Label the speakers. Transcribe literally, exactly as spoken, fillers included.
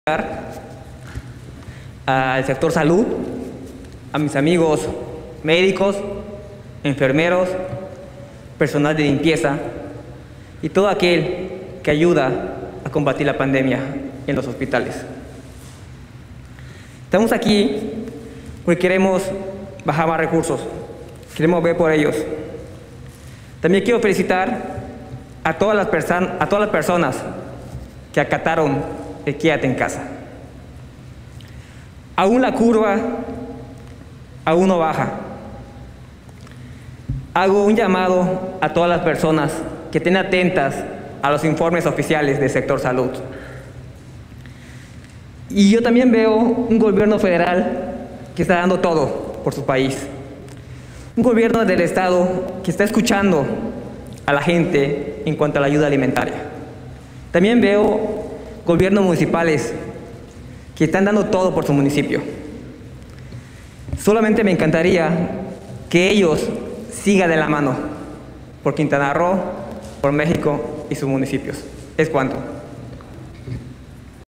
Speaker 1: al sector salud, a mis amigos médicos, enfermeros, personal de limpieza y todo aquel que ayuda a combatir la pandemia en los hospitales. Estamos aquí porque queremos bajar más recursos, queremos ver por ellos. También quiero felicitar a todas las, a todas las personas que acataron el quédate en casa. Aún la curva aún no baja. Hago un llamado a todas las personas que estén atentas a los informes oficiales del sector salud. Y yo también veo un gobierno federal que está dando todo por su país. Un gobierno del Estado que está escuchando a la gente en cuanto a la ayuda alimentaria. También veo gobiernos municipales que están dando todo por su municipio. Solamente me encantaría que ellos sigan de la mano por Quintana Roo, por México y sus municipios. Es cuanto.